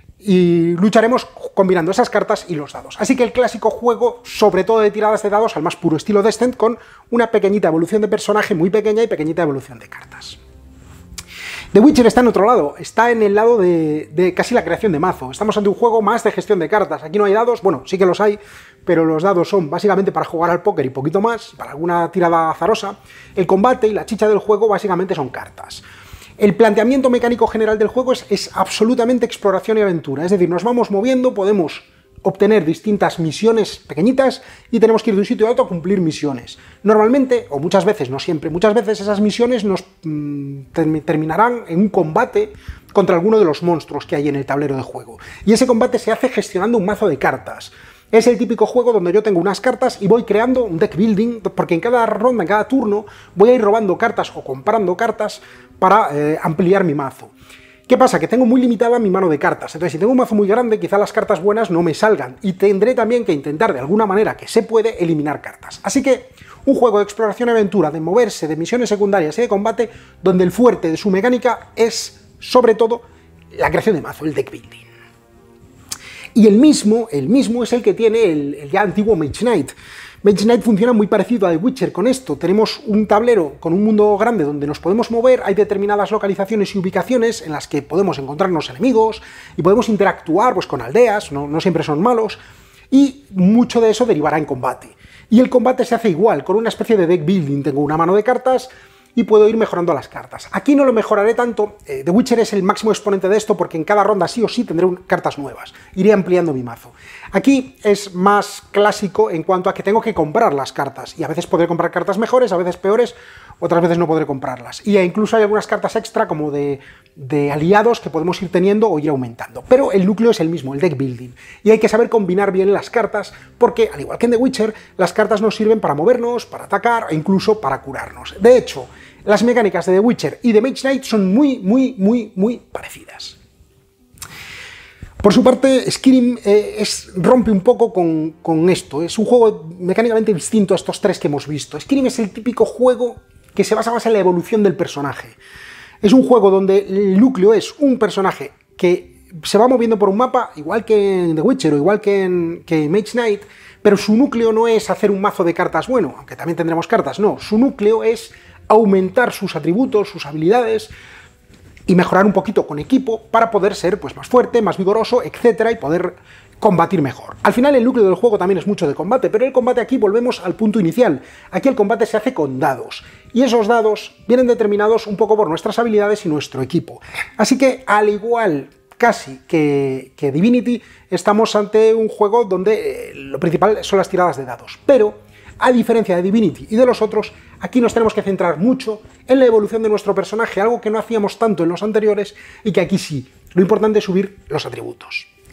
y lucharemos combinando esas cartas y los dados. Así que el clásico juego, sobre todo de tiradas de dados, al más puro estilo Descent, con una pequeñita evolución de personaje muy pequeña y pequeñita evolución de cartas. The Witcher está en otro lado, está en el lado de, de casi la creación de mazo. Estamos ante un juego más de gestión de cartas. Aquí no hay dados, bueno, sí que los hay, pero los dados son básicamente para jugar al póker y poquito más, para alguna tirada azarosa. El combate y la chicha del juego básicamente son cartas. El planteamiento mecánico general del juego es, es absolutamente exploración y aventura, es decir, nos vamos moviendo, podemos obtener distintas misiones pequeñitas y tenemos que ir de un sitio a otro a cumplir misiones. Normalmente, o muchas veces, no siempre, muchas veces esas misiones nos mmm, terminarán en un combate contra alguno de los monstruos que hay en el tablero de juego. Y ese combate se hace gestionando un mazo de cartas. Es el típico juego donde yo tengo unas cartas y voy creando un deck building, porque en cada ronda, en cada turno, voy a ir robando cartas o comprando cartas para eh, ampliar mi mazo. ¿Qué pasa? Que tengo muy limitada mi mano de cartas, entonces si tengo un mazo muy grande, quizá las cartas buenas no me salgan, y tendré también que intentar de alguna manera que se puede eliminar cartas. Así que un juego de exploración y aventura, de moverse, de misiones secundarias y de combate, donde el fuerte de su mecánica es, sobre todo, la creación de mazo, el deck building. Y el mismo, el mismo es el que tiene el, el ya antiguo Mage Knight. Mage Knight funciona muy parecido a The Witcher con esto. Tenemos un tablero con un mundo grande donde nos podemos mover, hay determinadas localizaciones y ubicaciones en las que podemos encontrarnos enemigos y podemos interactuar pues, con aldeas, no, no siempre son malos, y mucho de eso derivará en combate. Y el combate se hace igual, con una especie de deck building. Tengo una mano de cartas y puedo ir mejorando las cartas. Aquí no lo mejoraré tanto, eh, The Witcher es el máximo exponente de esto porque en cada ronda sí o sí tendré un, cartas nuevas, iré ampliando mi mazo. Aquí es más clásico en cuanto a que tengo que comprar las cartas, y a veces podré comprar cartas mejores, a veces peores, otras veces no podré comprarlas. Y incluso hay algunas cartas extra como de, de aliados que podemos ir teniendo o ir aumentando. Pero el núcleo es el mismo, el deck building. Y hay que saber combinar bien las cartas porque, al igual que en The Witcher, las cartas nos sirven para movernos, para atacar e incluso para curarnos. De hecho, las mecánicas de The Witcher y de Mage Knight son muy, muy, muy, muy parecidas. Por su parte, Skyrim eh, es, rompe un poco con, con esto. Es un juego mecánicamente distinto a estos tres que hemos visto. Skyrim es el típico juego que se basa más en la evolución del personaje. Es un juego donde el núcleo es un personaje que se va moviendo por un mapa, igual que en The Witcher o igual que en que Mage Knight, pero su núcleo no es hacer un mazo de cartas bueno, aunque también tendremos cartas, no. Su núcleo es aumentar sus atributos, sus habilidades, y mejorar un poquito con equipo para poder ser pues, más fuerte, más vigoroso, etcétera, y poder combatir mejor. Al final el núcleo del juego también es mucho de combate, pero el combate aquí volvemos al punto inicial. Aquí el combate se hace con dados, y esos dados vienen determinados un poco por nuestras habilidades y nuestro equipo. Así que, al igual casi que, que Divinity, estamos ante un juego donde eh, lo principal son las tiradas de dados, pero a diferencia de Divinity y de los otros, aquí nos tenemos que centrar mucho en la evolución de nuestro personaje, algo que no hacíamos tanto en los anteriores y que aquí sí. Lo importante es subir los atributos.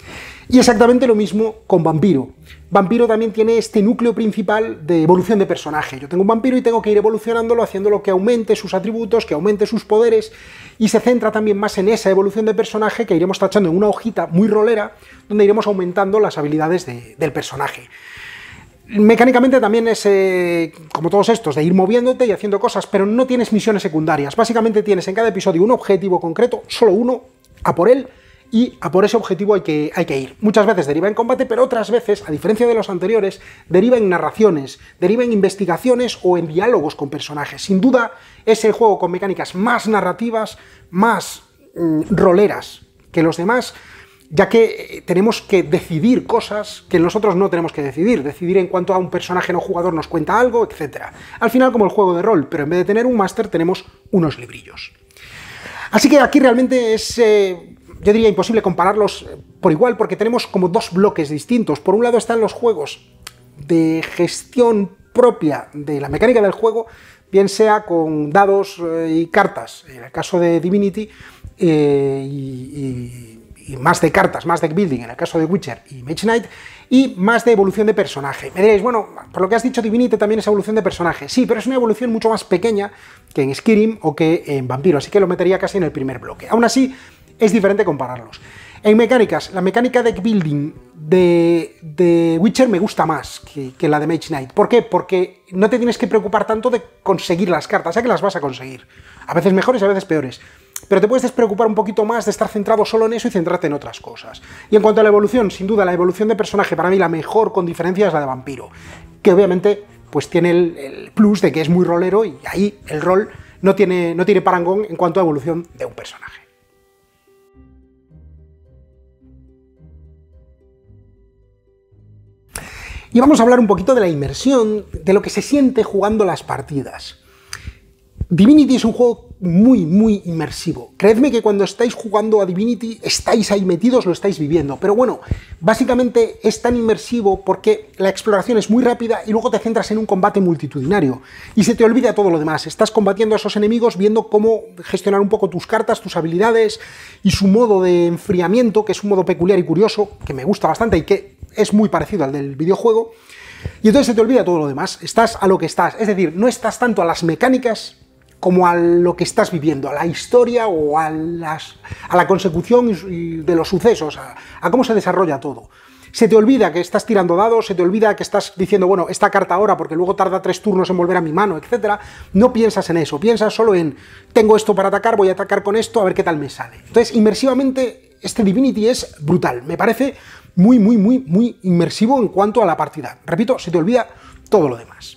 Y exactamente lo mismo con Vampiro. Vampiro también tiene este núcleo principal de evolución de personaje. Yo tengo un vampiro y tengo que ir evolucionándolo, haciéndolo que aumente sus atributos, que aumente sus poderes, y se centra también más en esa evolución de personaje que iremos tachando en una hojita muy rolera, donde iremos aumentando las habilidades de, del personaje. Mecánicamente también es, eh, como todos estos, de ir moviéndote y haciendo cosas, pero no tienes misiones secundarias. Básicamente tienes en cada episodio un objetivo concreto, solo uno, a por él, y a por ese objetivo hay que, hay que ir. Muchas veces deriva en combate, pero otras veces, a diferencia de los anteriores, deriva en narraciones, deriva en investigaciones o en diálogos con personajes. Sin duda, es el juego con mecánicas más narrativas, más mmm, roleras que los demás, ya que tenemos que decidir cosas que nosotros no tenemos que decidir, decidir en cuanto a un personaje no jugador nos cuenta algo, etcétera. Al final, como el juego de rol, pero en vez de tener un máster, tenemos unos librillos. Así que aquí realmente es... Eh, yo diría imposible compararlos por igual, porque tenemos como dos bloques distintos. Por un lado están los juegos de gestión propia de la mecánica del juego, bien sea con dados y cartas, en el caso de Divinity, eh, y, y, y más de cartas, más deck building, en el caso de Witcher y Mage Knight, y más de evolución de personaje. Me diréis, bueno, por lo que has dicho, Divinity también es evolución de personaje. Sí, pero es una evolución mucho más pequeña que en Skyrim o que en Vampiro, así que lo metería casi en el primer bloque. Aún así, es diferente compararlos. En mecánicas, la mecánica deck building de, de Witcher me gusta más que, que la de Mage Knight. ¿Por qué? Porque no te tienes que preocupar tanto de conseguir las cartas, ya que las vas a conseguir. A veces mejores, a veces peores. Pero te puedes despreocupar un poquito más de estar centrado solo en eso y centrarte en otras cosas. Y en cuanto a la evolución, sin duda, la evolución de personaje, para mí la mejor con diferencia es la de Vampiro, que obviamente pues tiene el, el plus de que es muy rolero y ahí el rol no tiene, no tiene parangón en cuanto a evolución de un personaje. Y vamos a hablar un poquito de la inmersión, de lo que se siente jugando las partidas. Divinity es un juego muy, muy inmersivo. Creedme que cuando estáis jugando a Divinity estáis ahí metidos, lo estáis viviendo. Pero bueno, básicamente es tan inmersivo porque la exploración es muy rápida y luego te centras en un combate multitudinario. Y se te olvida todo lo demás. Estás combatiendo a esos enemigos, viendo cómo gestionar un poco tus cartas, tus habilidades y su modo de enfriamiento, que es un modo peculiar y curioso, que me gusta bastante y que es muy parecido al del videojuego. Y entonces se te olvida todo lo demás. Estás a lo que estás. Es decir, no estás tanto a las mecánicas como a lo que estás viviendo, a la historia o a, las, a la consecución de los sucesos, a, a cómo se desarrolla todo. Se te olvida que estás tirando dados, se te olvida que estás diciendo, bueno, esta carta ahora, porque luego tarda tres turnos en volver a mi mano, etcétera. No piensas en eso, piensas solo en, tengo esto para atacar, voy a atacar con esto, a ver qué tal me sale. Entonces, inmersivamente, este Divinity es brutal, me parece muy, muy, muy, muy inmersivo en cuanto a la partida. Repito, se te olvida todo lo demás.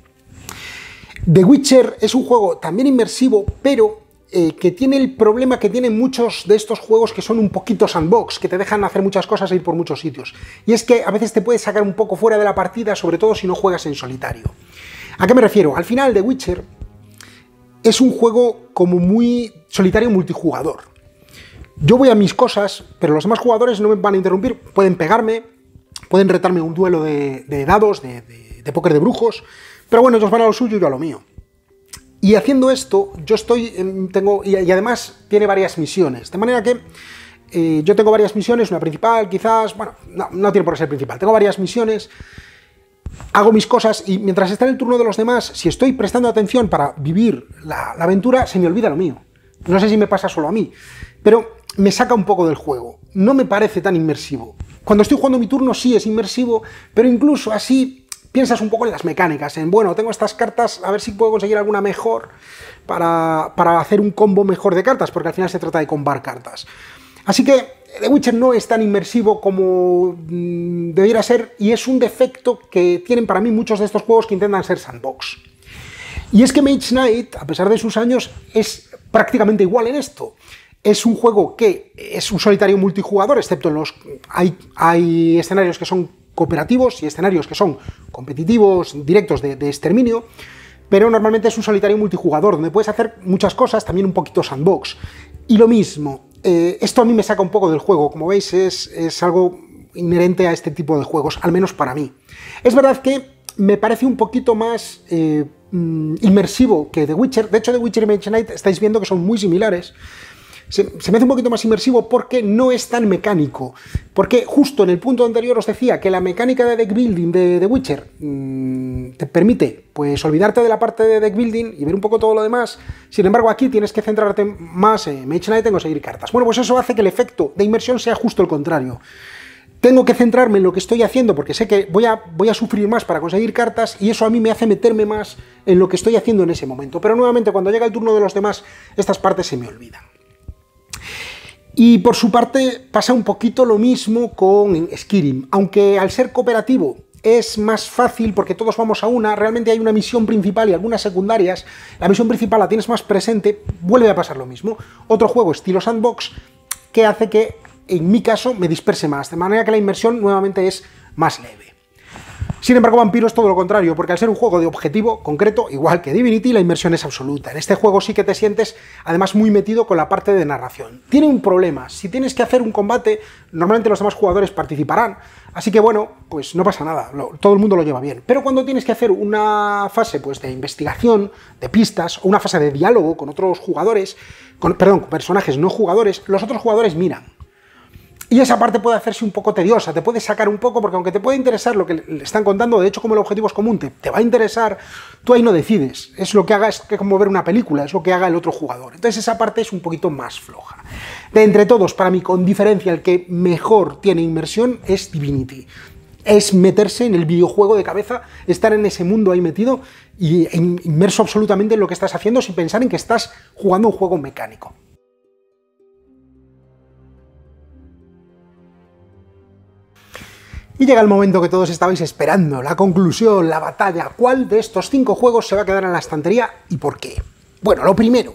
The Witcher es un juego también inmersivo, pero eh, que tiene el problema que tienen muchos de estos juegos que son un poquito sandbox, que te dejan hacer muchas cosas e ir por muchos sitios. Y es que a veces te puedes sacar un poco fuera de la partida, sobre todo si no juegas en solitario. ¿A qué me refiero? Al final, The Witcher es un juego como muy solitario multijugador. Yo voy a mis cosas, pero los demás jugadores no me van a interrumpir, pueden pegarme, pueden retarme un duelo de, de dados, de, de, de póker de brujos, pero bueno, ellos van a lo suyo y yo a lo mío. Y haciendo esto, yo estoy, tengo, y, y además tiene varias misiones, de manera que eh, yo tengo varias misiones, una principal quizás, bueno, no, no tiene por qué ser principal, tengo varias misiones, hago mis cosas y mientras está en el turno de los demás, si estoy prestando atención para vivir la, la aventura, se me olvida lo mío. No sé si me pasa solo a mí, pero me saca un poco del juego, no me parece tan inmersivo. Cuando estoy jugando mi turno sí es inmersivo, pero incluso así piensas un poco en las mecánicas, en, bueno, tengo estas cartas, a ver si puedo conseguir alguna mejor para, para hacer un combo mejor de cartas, porque al final se trata de combar cartas. Así que The Witcher no es tan inmersivo como mmm, debiera ser, y es un defecto que tienen para mí muchos de estos juegos que intentan ser sandbox. Y es que Mage Knight, a pesar de sus años, es prácticamente igual en esto. Es un juego que es un solitario multijugador, excepto en los... Hay, hay escenarios que son cooperativos y escenarios que son competitivos, directos de, de exterminio, pero normalmente es un solitario multijugador, donde puedes hacer muchas cosas, también un poquito sandbox. Y lo mismo, eh, esto a mí me saca un poco del juego, como veis es, es algo inherente a este tipo de juegos, al menos para mí. Es verdad que me parece un poquito más eh, inmersivo que The Witcher. De hecho, The Witcher y Mage Knight estáis viendo que son muy similares, se, se me hace un poquito más inmersivo porque no es tan mecánico. Porque justo en el punto anterior os decía que la mecánica de deck building de The Witcher mmm, te permite pues olvidarte de la parte de deck building y ver un poco todo lo demás. Sin embargo, aquí tienes que centrarte más en Mage Knight en conseguir cartas. Bueno, pues eso hace que el efecto de inmersión sea justo el contrario. Tengo que centrarme en lo que estoy haciendo porque sé que voy a, voy a sufrir más para conseguir cartas y eso a mí me hace meterme más en lo que estoy haciendo en ese momento. Pero nuevamente, cuando llega el turno de los demás, estas partes se me olvidan. Y por su parte pasa un poquito lo mismo con Skyrim, aunque al ser cooperativo es más fácil porque todos vamos a una, realmente hay una misión principal y algunas secundarias, la misión principal la tienes más presente, vuelve a pasar lo mismo. Otro juego estilo sandbox que hace que en mi caso me disperse más, de manera que la inmersión nuevamente es más leve. Sin embargo, Vampiro es todo lo contrario, porque al ser un juego de objetivo concreto, igual que Divinity, la inmersión es absoluta. En este juego sí que te sientes, además, muy metido con la parte de narración. Tiene un problema, si tienes que hacer un combate, normalmente los demás jugadores participarán, así que bueno, pues no pasa nada, lo, todo el mundo lo lleva bien. Pero cuando tienes que hacer una fase pues, de investigación, de pistas, o una fase de diálogo con otros jugadores, con, perdón, con personajes no jugadores, los otros jugadores miran. Y esa parte puede hacerse un poco tediosa, te puede sacar un poco, porque aunque te puede interesar lo que le están contando, de hecho como el objetivo es común, te, te va a interesar, tú ahí no decides, es lo que haga, es que como ver una película, es lo que haga el otro jugador. Entonces esa parte es un poquito más floja. De entre todos, para mí, con diferencia, el que mejor tiene inmersión es Divinity. Es meterse en el videojuego de cabeza, estar en ese mundo ahí metido y inmerso absolutamente en lo que estás haciendo sin pensar en que estás jugando un juego mecánico. Y llega el momento que todos estabais esperando, la conclusión, la batalla. ¿Cuál de estos cinco juegos se va a quedar en la estantería y por qué? Bueno, lo primero,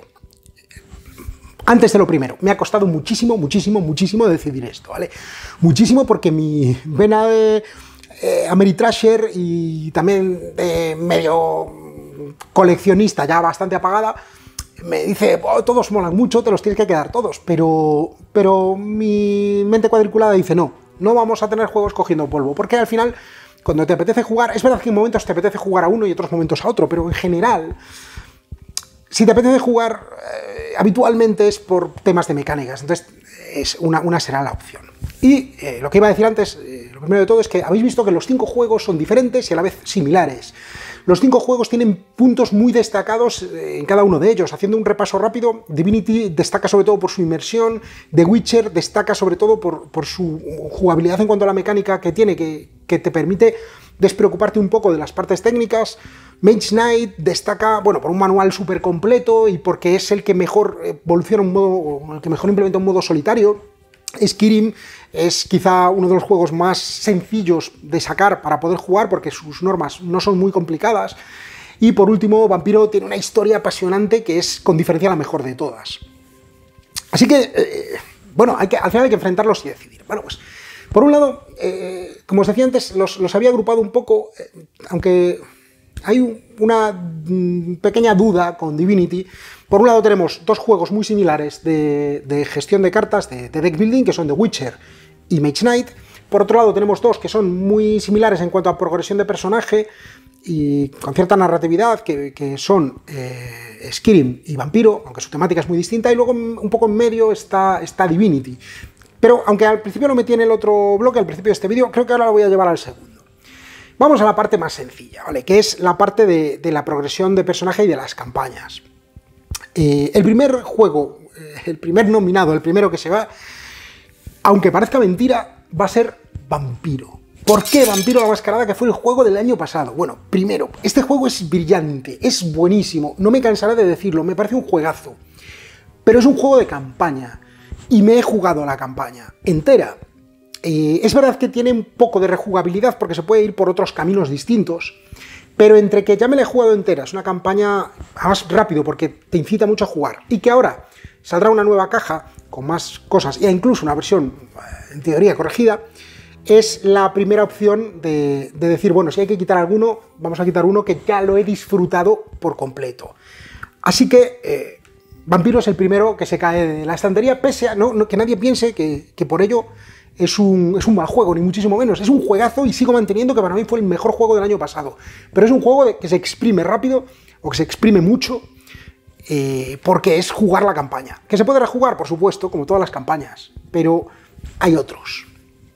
antes de lo primero, me ha costado muchísimo, muchísimo, muchísimo decidir esto, ¿vale? Muchísimo porque mi vena de eh, Ameritrasher y también de medio coleccionista ya bastante apagada, me dice, oh, todos molan mucho, te los tienes que quedar todos, pero, pero mi mente cuadriculada dice no. No vamos a tener juegos cogiendo polvo, porque al final, cuando te apetece jugar, es verdad que en momentos te apetece jugar a uno y otros momentos a otro, pero en general, si te apetece jugar eh, habitualmente es por temas de mecánicas, entonces es una, una será la opción. Y eh, lo que iba a decir antes, eh, lo primero de todo es que habéis visto que los cinco juegos son diferentes y a la vez similares. Los cinco juegos tienen puntos muy destacados en cada uno de ellos. Haciendo un repaso rápido, Divinity destaca sobre todo por su inmersión, The Witcher destaca sobre todo por, por su jugabilidad en cuanto a la mecánica que tiene, que, que te permite despreocuparte un poco de las partes técnicas. Mage Knight destaca, bueno, por un manual súper completo y porque es el que mejor evoluciona un modo, el que mejor implementa un modo solitario. Skyrim es quizá uno de los juegos más sencillos de sacar para poder jugar porque sus normas no son muy complicadas. Y por último, Vampiro tiene una historia apasionante que es con diferencia la mejor de todas. Así que, eh, bueno, hay que, al final hay que enfrentarlos y decidir. Bueno, pues, por un lado, eh, como os decía antes, los, los había agrupado un poco, eh, aunque hay una mm, pequeña duda con Divinity. Por un lado tenemos dos juegos muy similares de, de gestión de cartas, de, de deck building, que son The Witcher y Mage Knight. Por otro lado tenemos dos que son muy similares en cuanto a progresión de personaje y con cierta narratividad, que, que son eh, Skyrim y Vampiro, aunque su temática es muy distinta, y luego un poco en medio está, está Divinity. Pero aunque al principio lo metí en el otro bloque, al principio de este vídeo, creo que ahora lo voy a llevar al segundo. Vamos a la parte más sencilla, ¿vale? Que es la parte de, de la progresión de personaje y de las campañas. Eh, el primer juego, eh, el primer nominado, el primero que se va, aunque parezca mentira, va a ser Vampiro. ¿Por qué Vampiro la Mascarada, que fue el juego del año pasado? Bueno, primero, este juego es brillante, es buenísimo, no me cansaré de decirlo, me parece un juegazo, pero es un juego de campaña, y me he jugado la campaña entera. Eh, es verdad que tiene un poco de rejugabilidad porque se puede ir por otros caminos distintos, pero entre que ya me la he jugado entera, es una campaña más rápido porque te incita mucho a jugar, y que ahora saldrá una nueva caja con más cosas, e incluso una versión, en teoría, corregida, es la primera opción de, de decir, bueno, si hay que quitar alguno, vamos a quitar uno que ya lo he disfrutado por completo. Así que eh, Vampiro es el primero que se cae de la estantería, pese a no, no, que nadie piense que, que por ello Es un, es un mal juego, ni muchísimo menos. Es un juegazo y sigo manteniendo que para mí fue el mejor juego del año pasado. Pero es un juego de, que se exprime rápido, o que se exprime mucho, eh, porque es jugar la campaña. ¿Que se puede rejugar? Por supuesto, como todas las campañas, pero hay otros.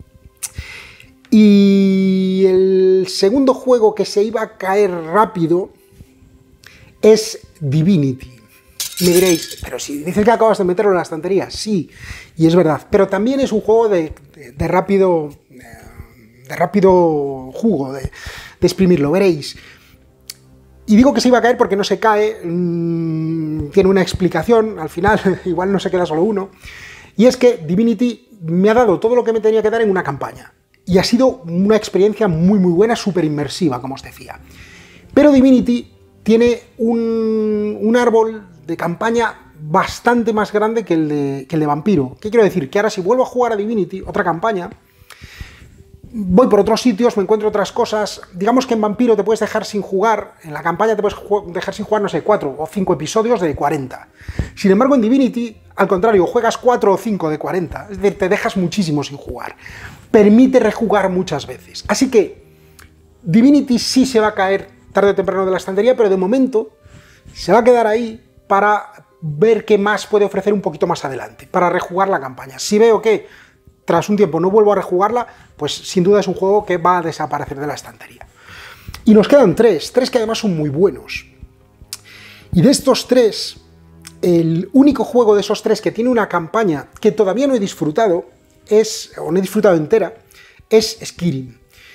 Y el segundo juego que se iba a caer rápido es Divinity. Me diréis, pero si dices que acabas de meterlo en la estantería, sí, y es verdad, pero también es un juego de, de, de rápido de rápido jugo, de, de exprimirlo, veréis. Y digo que se iba a caer porque no se cae, mmm, tiene una explicación, al final igual no se queda solo uno, y es que Divinity me ha dado todo lo que me tenía que dar en una campaña, y ha sido una experiencia muy muy buena, súper inmersiva, como os decía. Pero Divinity tiene un, un árbol de campaña bastante más grande que el, de, que el de Vampiro. ¿Qué quiero decir? Que ahora si vuelvo a jugar a Divinity, otra campaña, voy por otros sitios, me encuentro otras cosas. Digamos que en Vampiro te puedes dejar sin jugar, en la campaña te puedes dejar sin jugar, no sé, cuatro o cinco episodios de cuarenta. Sin embargo, en Divinity, al contrario, juegas cuatro o cinco de cuarenta, es decir, te dejas muchísimo sin jugar. Permite rejugar muchas veces. Así que Divinity sí se va a caer tarde o temprano de la estantería, pero de momento se va a quedar ahí para ver qué más puede ofrecer un poquito más adelante, para rejugar la campaña. Si veo que tras un tiempo no vuelvo a rejugarla, pues sin duda es un juego que va a desaparecer de la estantería. Y nos quedan tres, tres que además son muy buenos. Y de estos tres, el único juego de esos tres que tiene una campaña que todavía no he disfrutado, es, o no he disfrutado entera, es Skyrim.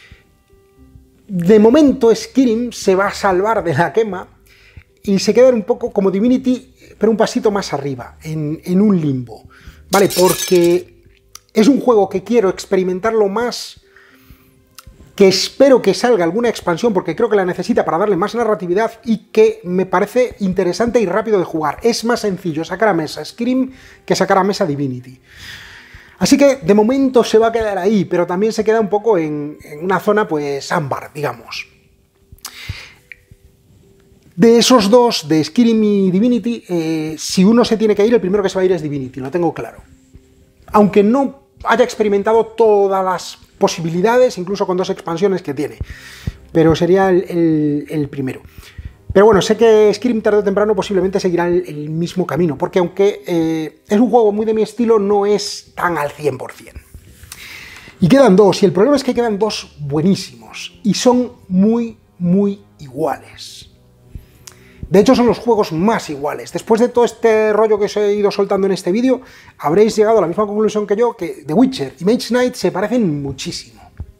De momento Skyrim se va a salvar de la quema y se queda un poco como Divinity, pero un pasito más arriba, en, en un limbo, ¿vale? Porque es un juego que quiero experimentarlo más, que espero que salga alguna expansión, porque creo que la necesita para darle más narratividad y que me parece interesante y rápido de jugar. Es más sencillo sacar a mesa Skyrim que sacar a mesa Divinity. Así que de momento se va a quedar ahí, pero también se queda un poco en, en una zona pues ámbar, digamos. De esos dos, de Skyrim y Divinity, eh, si uno se tiene que ir, el primero que se va a ir es Divinity, lo tengo claro. Aunque no haya experimentado todas las posibilidades, incluso con dos expansiones que tiene, pero sería el, el, el primero. Pero bueno, sé que Skyrim tarde o temprano posiblemente seguirá el, el mismo camino, porque aunque eh, es un juego muy de mi estilo, no es tan al cien por cien. Y quedan dos, y el problema es que quedan dos buenísimos, y son muy, muy iguales. De hecho, son los juegos más iguales. Después de todo este rollo que os he ido soltando en este vídeo, habréis llegado a la misma conclusión que yo, que The Witcher y Mage Knight se parecen muchísimo.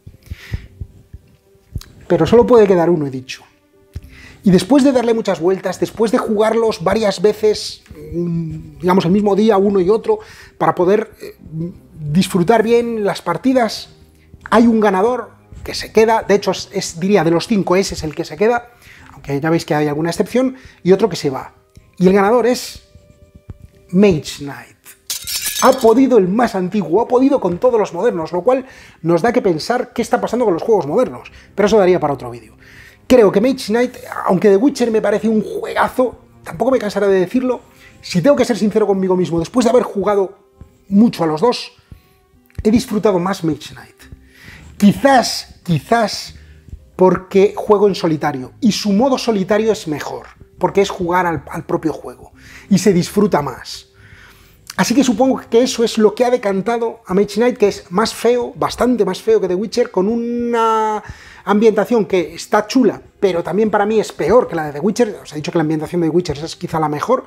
Pero solo puede quedar uno, he dicho. Y después de darle muchas vueltas, después de jugarlos varias veces, digamos el mismo día, uno y otro, para poder eh, disfrutar bien las partidas, hay un ganador que se queda, de hecho, es, es, diría, de los cinco, ese es el que se queda, aunque ya veis que hay alguna excepción, y otro que se va. Y el ganador es Mage Knight. Ha podido el más antiguo, ha podido con todos los modernos, lo cual nos da que pensar qué está pasando con los juegos modernos, pero eso daría para otro vídeo. Creo que Mage Knight, aunque The Witcher me parece un juegazo, tampoco me cansaré de decirlo, si tengo que ser sincero conmigo mismo, después de haber jugado mucho a los dos, he disfrutado más Mage Knight. Quizás, quizás porque juego en solitario, y su modo solitario es mejor, porque es jugar al, al propio juego, y se disfruta más. Así que supongo que eso es lo que ha decantado a Mage Knight, que es más feo, bastante más feo que The Witcher, con una ambientación que está chula, pero también para mí es peor que la de The Witcher. Os he dicho que la ambientación de The Witcher es quizá la mejor.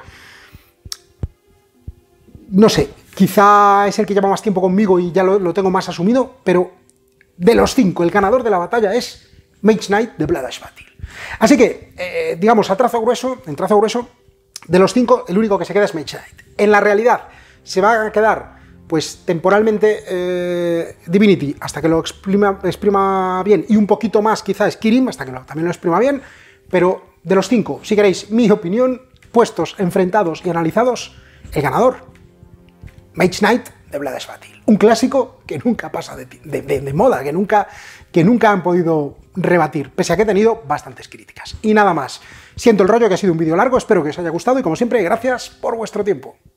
No sé, quizá es el que lleva más tiempo conmigo y ya lo, lo tengo más asumido, pero de los cinco, el ganador de la batalla es Mage Knight de Blood Ash Battile. Así que, eh, digamos, a trazo grueso, en trazo grueso, de los cinco, el único que se queda es Mage Knight. En la realidad, se va a quedar, pues, temporalmente eh, Divinity, hasta que lo exprima, exprima bien, y un poquito más, quizá, Skyrim, hasta que lo, también lo exprima bien, pero de los cinco, si queréis mi opinión, puestos, enfrentados y analizados, el ganador, Mage Knight de Blood Ash Battile. Un clásico que nunca pasa de, de, de, de moda, que nunca, que nunca han podido rebatir, pese a que he tenido bastantes críticas. Y nada más. Siento el rollo, que ha sido un vídeo largo, espero que os haya gustado y como siempre, gracias por vuestro tiempo.